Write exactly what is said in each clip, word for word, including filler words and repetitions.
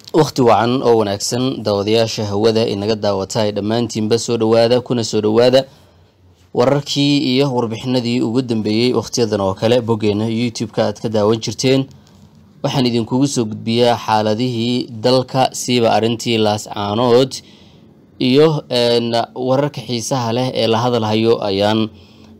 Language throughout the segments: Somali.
waqti wacan oo wanaagsan daawadayaasha hawada inaga daawatay dhamaantiinba soo dhawaada kuna soo dhawaada wararkii iyo warbixinadii ugu dambeeyay waqtiyadan oo kale bogeena YouTube-ka aad ka daawan jirteen. waxaan idinkugu soo gudbiyaa xaaladihii dalka siiba arintii laascaanood iyo wararka xiisaha leh ee la hadalhayo ayaan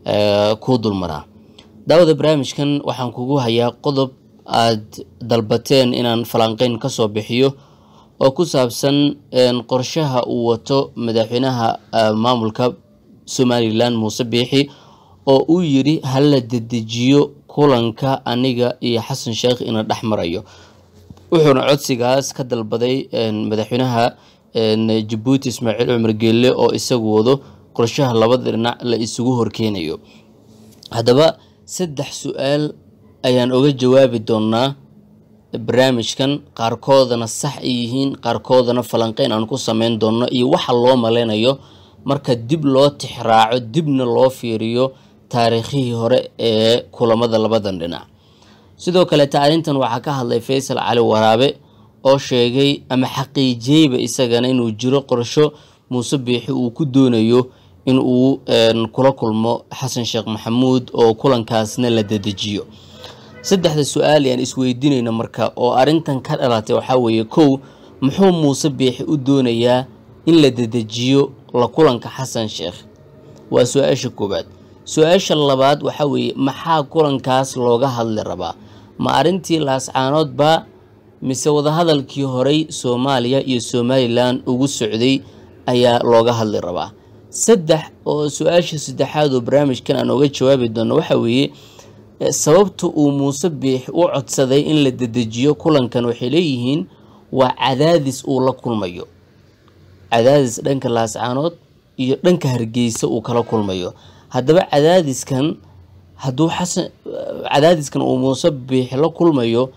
ku dulmaraa. daawada barnaamijkan waxaan kugu hayaa qodob aad dalbateen inaan falanqeyn ka soo bixiyo oo ku saabsan qorshaha uu wato madaxweynaha maamulka Somaliland Muuse Biixi oo uu yiri hal la dedejiyo kulanka aniga iyo Xasan Sheekh ina dhaxmarayo. wuxuuna codsigaas ka dalbaday madaxweynaha Djibouti Ismaaciil Cumar Geelle oo isagu wado qorshaha labada dhinac la isugu horkeenayo. haddaba saddex su'aal ayaan uga jawaabi doonaa barnaamijkan, qaarkoodana sax ay yihiin qaarkoodana falanqeyn aan ku sameyn doono iyo waxa loo maleynayo marka dib loo tixraaco dibna loo fiiriyo taariikhii hore ee kulamada labadan dhinac. sidoo kale taarintan waxaa ka hadlay Faysal Cali Waraabe oo sheegay ama xaqiijiyayba isagana inuu jiro qorsho Muuse Biixi uu ku doonayo in uu kula kulmo Xasan Sheekh Maxamuud oo kulankaasna la dedejiyo. saddexda su'aal ayaan isweydiinayna marka oo arintan ka dhalatay waxa weeye kow muxuu Muuse Biixi u doonayaa in la dedejiyo la kulanka Xasan Sheekh? waa su'aasha koobaad. su'aasha labaad waxa weeye maxaa kulankaas looga hadli rabaa? ma arintii laascaanood ba mise wada hadalkii horey Soomaaliya iyo Somaliland ugu socday ayaa looga hadli rabaa? saddex oo su'aasha saddexaad oo barnaamijkan aan uga jawaabi doono waxa weeye sababta uu Muuse Biixi u codsaday in la dedejiyo kulankan waxay leeyihiin waa cadaadis uu la kulmayo. cadaadis dhanka laascaanood iyo dhanka Hargeysa uu kala kulmayo. haddaba cadaadiskan hadduu Xasan cadaadiskan uu Muuse Biixi la kulmayo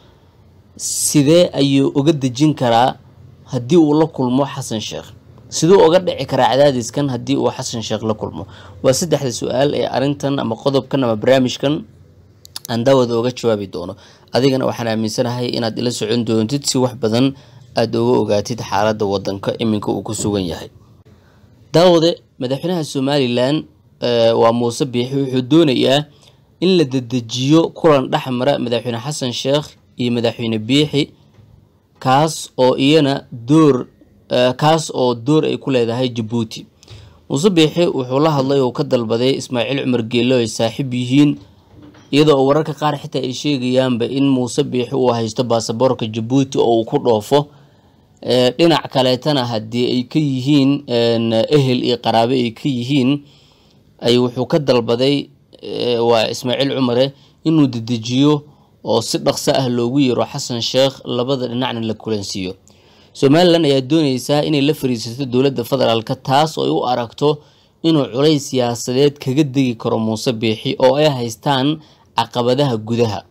sidee ayuu uga dejin karaa haddii uu la kulmo Xasan Sheekh? sidoo uga dhici karaa cadaadiskan haddii uu Xasan Sheekh la kulmo? waa saddexda su'aal ee arintan ama qodobkan ama barnaamijkan aan daawada uga jawaabi doono. adigana waxaan aaminsanahay inaad ila socon doontid si wax badan aad uga ogaatid xaaladda wadanka iminka uu ku sugan yahay. daawade madaxweynaha Somaliland waa Muuse Biixi wuxuu doonayaa in la dedejiyo kulan dhaxmara madaxweyne Xasan Sheekh iyo madaxweyne Biixi kaas oo iyana door kaas oo door ay ku leedahay Djibouti. Muuse Biixi wuxuu la hadlay oo ka dalbaday Ismaaciil Cumar Geelle oo saaxiib yihiin iyadoo wararka qaar xitaa ay sheegayaanba in Muuse Biixi uu haysto baasaboorka Djibouti oo uu ku dhoofo. dhinac kaleetana haddii ay ka yihiin ehel iyo qaraabe ay ka yihiin ay wuxuu ka dalbaday waa Ismaaciil Cumar inuu dedejiyo oo si dhaqso ah loogu yeero Xasan Sheekh labada dhinacna la kulansiiyo. Somaliland ayaa doonaysa inay la fariisato dowladda federaalka taas oo ay u aragto inuu culays siyaasadeed kaga degi karo Muuse Biixi oo ay haystaan caqabadaha gudaha.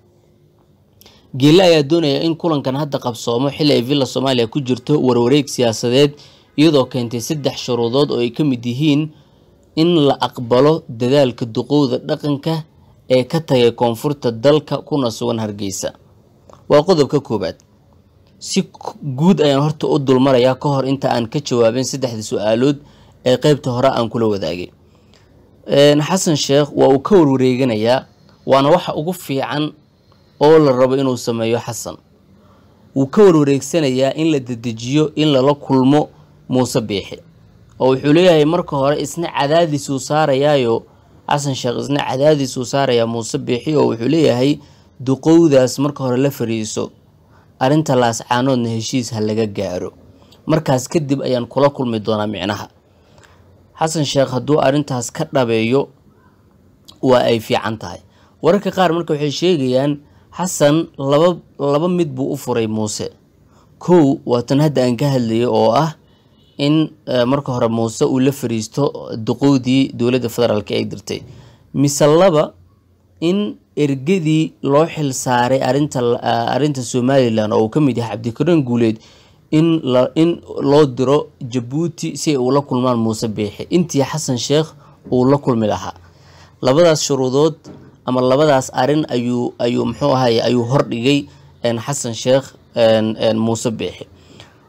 Geelle ayaa doonaya in kulankan hadda qabsoomo xilli ay Villa Soomaaliya ku jirto warwareeg siyaasadeed iyadoo keentay saddex shuruudood oo ay ka mid yihiin in la aqbalo dadaalka duqowda dhaqanka ee ka tagay koonfurta dalka kuna sugan Hargeysa. waa qodobka koobaad. si guud ayaan horta u dulmarayaa ka hor inta aan ka jawaabin saddexda su'aalood ee qaybta hore aan kula wadaagay. Xasan Sheekh waa uu ka warwareeganayaa waana waxa ugu fiican oo la rabo inuu sameeyo Xasan. wuu ka warwareegsanayaa in la dedejiyo in lala kulmo Muuse Biixi oo wuxuu leeyahay marka hore isna cadaadis uu saarayaayo Xasan Sheekh isna cadaadis uu saaraya Muuse Biixi oo wuxuu leeyahay duqowdaas marka hore la fariiso arinta laascaanoodna heshiis ha laga gaaro markaas kadib ayaan kula kulmi doonaa micnaha. Xasan Sheekh hadduu arintaas ka dhabeeyo waa ay fiican tahay. wararka qaar marka waxay sheegayaan Xasan laba laba mid buu u furay Muuse. kow waa tan hadda aan ka hadlayo oo ah in marka hore Muuse uu la fariisto duqowdii dowladda federaalka ay dirtay. mise laba in ergadii loo xil saaray arinta arinta Somaliland oo ka mid yahay Cabdikarim Guuleed in la in loo diro Djibouti si uu la kulmaan Muuse Biixi intii Xasan Sheekh uu la kulmi lahaa. labadaas shuruudood ama labadaas arin ayuu ayuu muxuu ahaay ayuu hor dhigay in Xasan Sheekh in Muuse Biixi.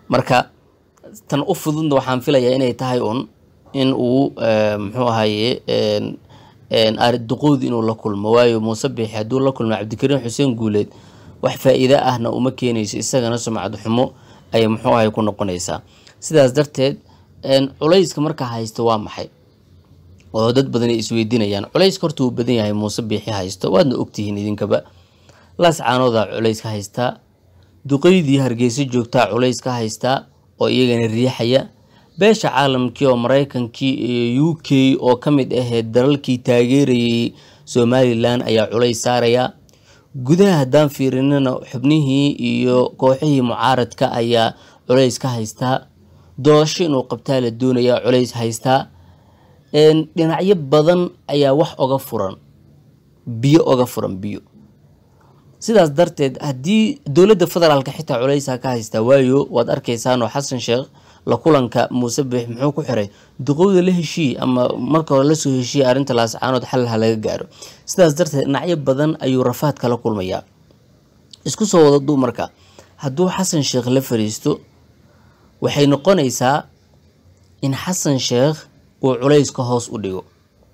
marka tan u fududna waxaan filayaa inay tahay un in uu muxuu ahaye een een arid duqood inuu la kulmo waayo Muuse Biixi haduu la kulmo Cabdikariin Xuseen Guuleed wax faa'iido ahna uma keenayso isagana sumcad xumo ay muxuu ahaye ku noqonaysaa sidaas darteed een culayska marka haysto waa maxay oo dad badan ay isweydiinayaan culayska horta uu badan yahay Muuse Biixi haysto waadna ogtihiin idinkaba laas caanooda culayska haysta duqeydii Hargeysa joogta culayska haysta oo iyagana riixaya beesha caalamkii oo Mareykankii iyo U K oo kamid ah dalalkii taageerayay Somaliland ayaa culays saaraya gudaha hadaan fiirinana xubnihii iyo kooxihii mucaaradka ayaa culays ka haysta doorasho inuu qabtaa la doonaya culays haysta een dhinacyo badan ayaa wax uga furan biyo uga furan biyo sidaas darteed hadii dawladda federaalka xitaa culaysa ka haysta waayo waad arkaysaan oo Xasan Sheekh la kulanka Muuse Biixi muxuu ku xiray duqowda la heshii ama marka hore la soo heshii arinta laas caanood xal laga gaaro sidaas darteed dhinacyo badan ayuu rafaad kala kulmaya isku soo wada dumarka haduu Xasan Sheekh la fariisto waxay noqonaysaa in Xasan Sheekh uu culayska hoos u dhigo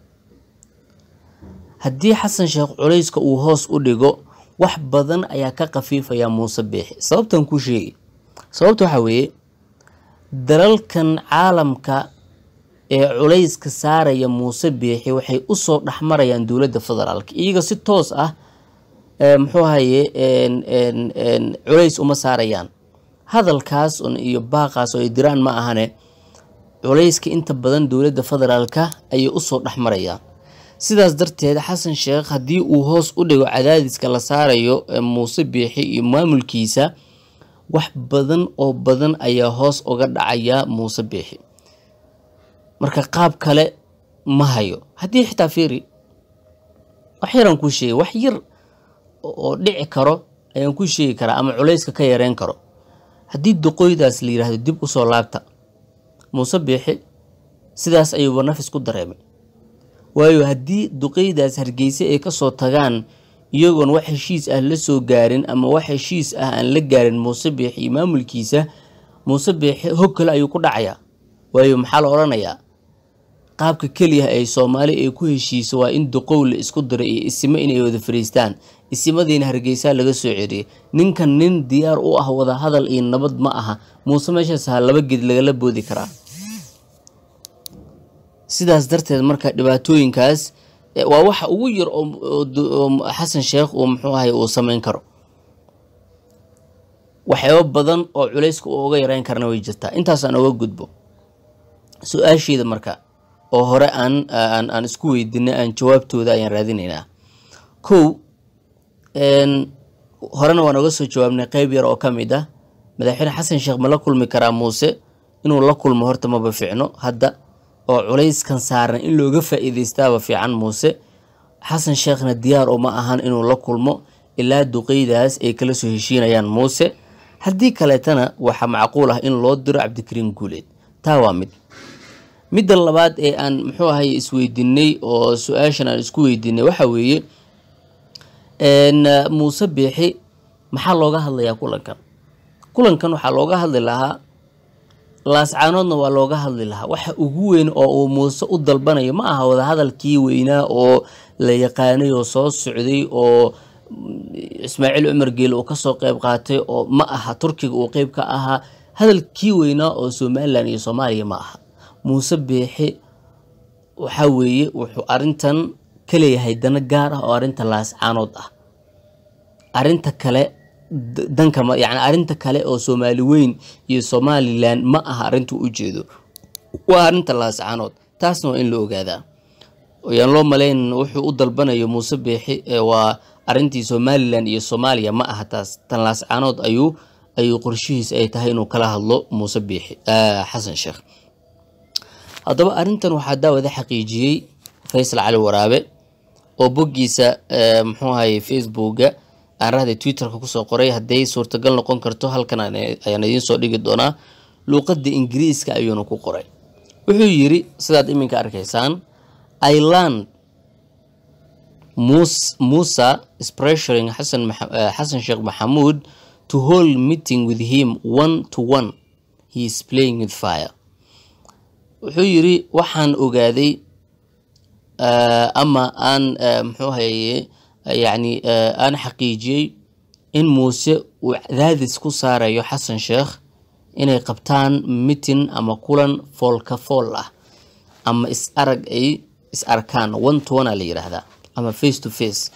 hadii Xasan Sheekh culayska uu hoos u dhigo wax badan ayaa ka qafiifaya Muuse Biixi sababtan ku sheegay sababtu waxa weeye dalalkan caalamka ee culayska saaraya Muuse Biixi waxay u soo dhaxmarayaan dawladda federaalka iyaga si toos ah ee muxuu ahaye een een een culays uma saarayaan hadalkaas un iyo baaqaas oo diraan ma ahane culayska inta badan dawladda federaalka ay u soo dhaxmarayaan sidaas darteed Xasan Sheekh hadii uu hoos u dhigo cadaadiska la saarayo Muuse Biixi iyo maamulkiisa wax badan oo badan ayaa hoos uga dhacaya Muuse Biixi marka qaab kale ma hayo hadii xitaa fiiri wax yaran ku sheegay wax yar oo dhici karo ayaan ku sheegi karaa ama culayska ka yareen karo hadii duqoydaas la yiraahdo dib u soo laabta Muuse Biixi sidaas ayuu nafis ku dareemay waayo hadii duqeydaas Hargeysa ay ka soo tagaan iyagoon wax heshiis ah la soo gaarin ama wax heshiis ah aan la gaarin Muuse Biixi maamulkiisa Muuse Biixi hog kale ayuu ku dhacaya waayo maxaa la oranayaa qaabka kaliya ay Soomaali ay ku heshiiso waa in duqow la isku diray iyo isma inay wada fariistaan ismadiina Hargeysa laga soo ciriyay ninkan nin diyaar u ah wada hadal iyo nabad ma aha Muuse meeshaas laba gid laga boodi karaa sidaas darteed marka dhibaatooyinkaas waa waxa ugu yar oo Xasan Sheekh oo muxuu ahay uu sameyn karo waxyaabo badan oo culayska uu uga yareen karna way jirtaa intaas aan uga gudbo su'aasheeda marka oo hore aan aan aan isku weydiinay aan jawaabtooda ayaan raadinaynaa kow een horena waan uga soo jawaabnay qayb yar oo kamid ah madaxweyne Xasan Sheekh ma la kulmi karaa Muuse inuu la kulmo horta ma ba fiicno hadda oo culayskan saaran in looga faa'iideystaaba fiican Muuse Xasan Sheekhna diyaar uma ahan inuu la kulmo ilaa duqeydaas ay kala soo heshiinayaan Muuse hadii kale tana waxa macquul ah in loo diro Cabdikariin Guuleed taa waa mid mid labaad ee aan muxuu ahay isweydiinay oo su'aashan aan isku weydiinay waxa weeye een Muuse Biixi maxaa looga hadlayaa kulankan kulankan waxa looga hadli lahaa laas caanoodna waa looga hadli lahaa waxa ugu weyn oo uu Muuse u dalbanayo ma aha wada hadalkii weynaa oo la yaqaanay oo soo socday oo Ismaaciil Umar Geel oo ka soo qayb qaatay oo ma aha Turkiga oo qayb ka ahaa hadalkii weynaa oo Soomaaliland iyo Soomaaliya ma aha Muuse Biixi waxa weeye wuxuu arintan kaleeyahay dana gaar ah oo arinta laas caanood ah arinta kale danka ma yaani arinta kale oo Soomaali weyn iyo Somaliland ma aha arintu u jeedo waa arinta laas caanood taasna in la ogaadaa oo yaan loo maleyn wuxuu u dalbanayo Muuse Biixi waa arintii Somaliland iyo Soomaaliya ma aha taas tan laas caanood ayuu ayuu qorshihiisa ay tahay inuu kala hadlo Muuse Biixi Xasan Sheekh hadaba arintan waxa daawada xaqiijiyay Faysal Cali Waraabe oo bogiisa muxuu ahay Facebook aan raadi Twitter ku soo qoray haday suurtagal noqon karto halkan ayaan idin soo dhigi doonaa luqadda Ingiriiska ayuuna ku qoray wuxuu yiri sidaad iminka arkaysaan I learned Musa is pressuring Hassan Hassan Sheikh Mohamud to hold meeting with him one to one he is playing with fire. wuxuu yiri waxaan ogaaday ama aan muxuu haye yani aan xaqiijiyay in Muuse uu cadaadis ku saarayo Xasan Sheekh inay qabtaan meeting ama kulan foolka fool ah ama is arag ay is arkaan one to one la yiraahdaa ama face to face.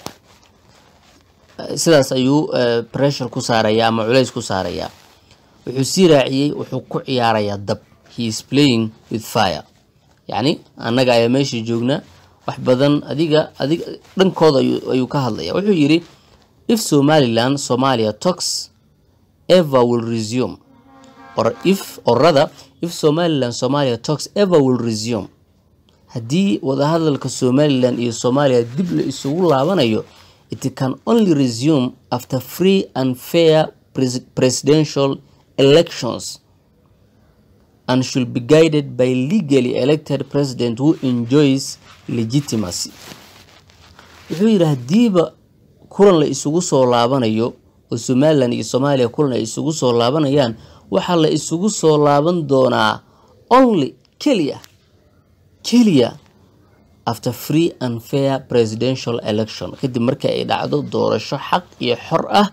sidaas ayuu pressure ku saaraya ama culays ku saaraya. wuxuu sii raaciyay wuxuu ku ciyaarayaa dab. he is playing with fire. yani anaga ay meeshii joogna wax badan adiga adiga dhankooda ayuu ka hadlaya. wuxuu yiri if Somaliland Somalia talks ever will resume, or if or rather if Somaliland Somalia talks ever will resume, hadii wada hadalka Somaliland iyo Somalia dib la isugu laabanayo, it can only resume after free and fair pres presidential elections and should be guided by legally elected president who enjoys legitimacy. wuxuu yiri hadiiba kulan la isugu soo laabanayo oo Somaliland iyo Somalia kulan ay isugu soo laabanayaan, waxa la isugu soo laaban doonaa only kaliya kaliya after free and fair presidential election, kadib marka ay dhacdo doorasho xaq iyo xor ah,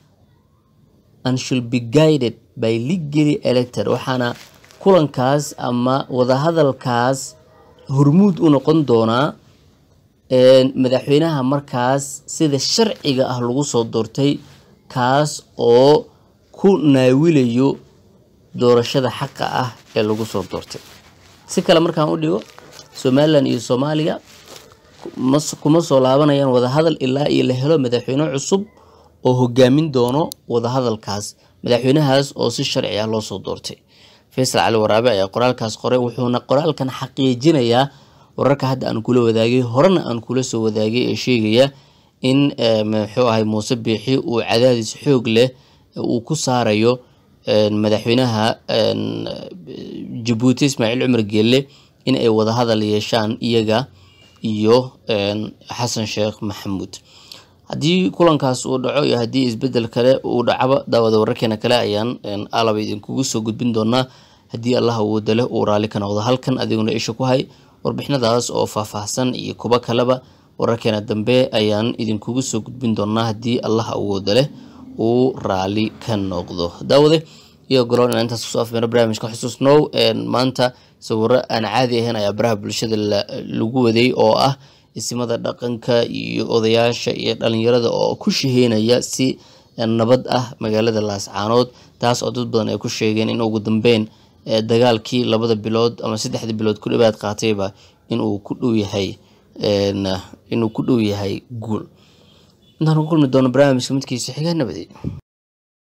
and should be guided by legally elected. waxana kulankaas ama wada hadalkaas hormuud u noqon doona ee madaxweynaha markaas sida sharciga ah lagu soo doortay, kaas oo ku naawilayo doorashada xaqa ah ee lagu soo doortay. si kale markaan u dhigo Somaliland iyo Soomaaliya kuma soo laabanayaan wada hadal ilaa iyo la helo madaxweyne cusub oo hogaamin doono wada hadalkaas, madaxweynahaas oo si sharci ah loo soo doortay. Faysal Cali Waraabe ayaa qoraalkaas qoray, wuxuuna qoraalkan xaqiijinayaa wararka hadda aan kula wadaagay horena aan kula soo wadaagay ee sheegaya in muxuu ahay Muuse Biixi uu cadaadis xoog leh uu ku saarayo madaxweynaha Djibouti Ismaaciil Cumar Geelle in ay wada hadal yeeshaan iyaga iyo Xasan Sheekh Maxamuud. hadii kulankaas uu dhaco iyo hadii isbedel kale uu dhacaba daawada wararkeena kale ayaan alaba idin kugu soo gudbin doonaa hadii Allah uu dale uu raali ka noqdo. halkan adiguna isha ku hay warbixinadaas oo faahfaahsan iyo kuba kaleba wararkeena dambe ayaan idin kugu soo gudbin doonaa hadii Allah uu dale uu raali ka noqdo. daawade iyo goloon inta soo afmeera barnaamijka xusuusnow maanta sawirro aan caadi ahayn ayaa baraha bulshada lagu waday oo ah isimada dhaqanka iyo odayaasha iyo dhalinyarada oo ku shaheynaya si nabad ah magaalada Laascaanood, taas oo dad badan ay ku sheegeen in ugu dambeyn dagaalkii labada bilood ama saddexda bilood ku dhawaad qaatayba in uu ku dhow yahay in uu ku dhow yahay guul. intaan ku kulmi doono barnaamijka midkiisa xiga nabadii.